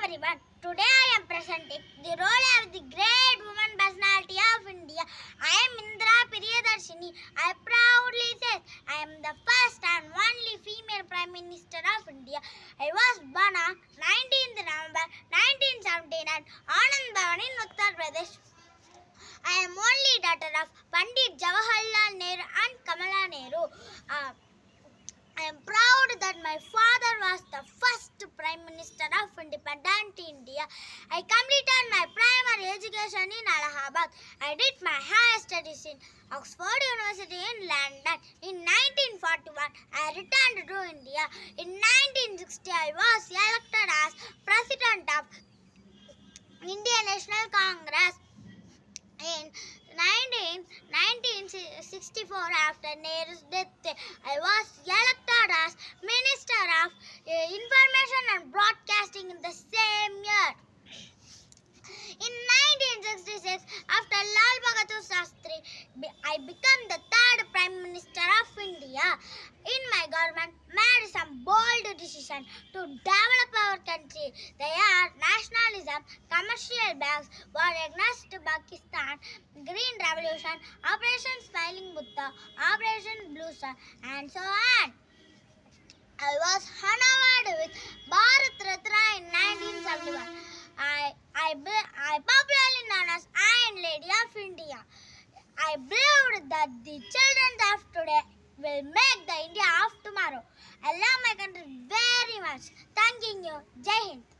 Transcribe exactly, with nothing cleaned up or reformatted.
everyone. Today I am presenting the role of the great woman personality of India. I am Indira Priyadarshini. I proudly say I am the first and only female Prime Minister of India. I was born on nineteenth November nineteen seventy-nine, Anand Bhavan in Uttar Pradesh. I am only daughter of Pandit Jawaharlal Nehru and Kamala Nehru. Uh, I am proud that my father was the first Prime Minister of independent India. I completed my primary education in Allahabad. I did my higher studies in Oxford University in London. In nineteen forty-one, I returned to India. In nineteen sixty, I was elected as President of Indian National Congress. In nineteen sixty-four, after Nehru's death, I was elected as Minister of uh, Information and Broadcasting in the same year. In nineteen sixty-six, after Lal Bahadur Shastri, I became the third Prime Minister of India. In my government, made some bold decisions to develop our country. They are nationalism, commercial banks, war against Pakistan, Green Revolution, Operation Smiling Buddha, Operation Blue Star, and so on. I was honored with Bharat Ratna in nineteen seventy-one. I, I, I popularly known as Iron Lady of India. I believed that the children of today will make the India of tomorrow. I love my country very much. Thanking you. Jai Hind.